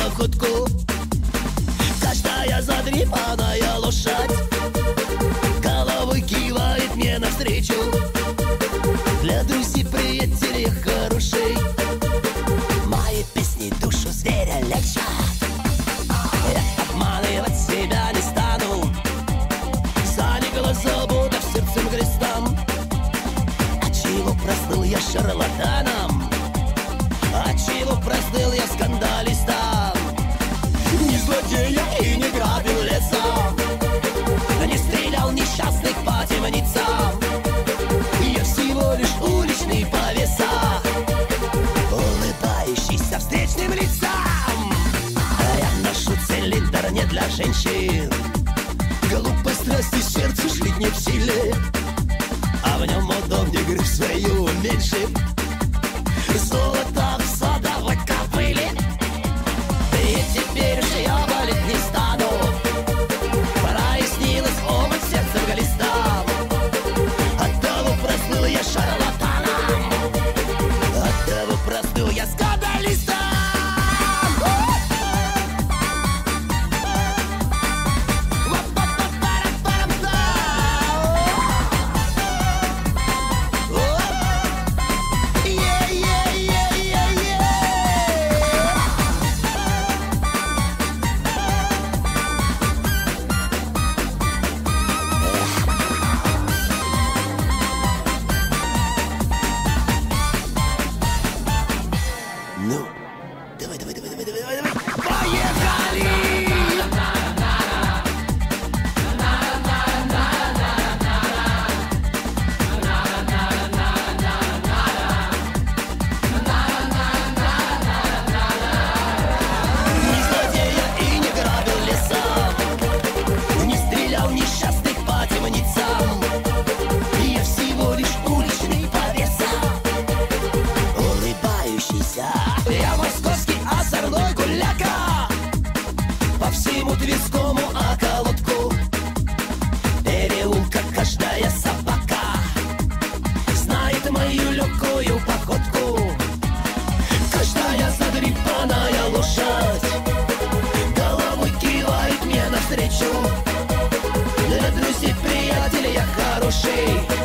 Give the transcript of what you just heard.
походку. Каждая задрипанная лошадь головой кивает мне навстречу. Для друзей, приятелей хороший мои песни душу зверя легче. Я обманывать себя не стану, за глаза буду сердцем крестом. Отчего простыл я шарлатаном, отчего простыл я скандалистом? Не злодея и не грабил леса, не стрелял несчастных по темницам. Я всего лишь уличный повеса, улыбающийся встречным лицам. Я ношу цилиндр не для женщин, глупой страсти сердце жить не в силе, а в нем удобнее грызть свою меньше. Золото в садовой кобыле, и теперь же я болеть не стану. Прояснилась обувь сердцем глистам, оттого простыл я шарлатаном, оттого простыл я скандалистом. Ну, давай, поехали! Не злодея и не грабил леса, не стрелял несчастных по темницам. Я всего лишь уличный повеса, улыбающийся. Я московский озорной гуляка, по всему Тверскому околотку переулка каждая собака знает мою легкую походку. Каждая задрипанная лошадь головой кивает мне навстречу. Для друзей, приятелей я хороший,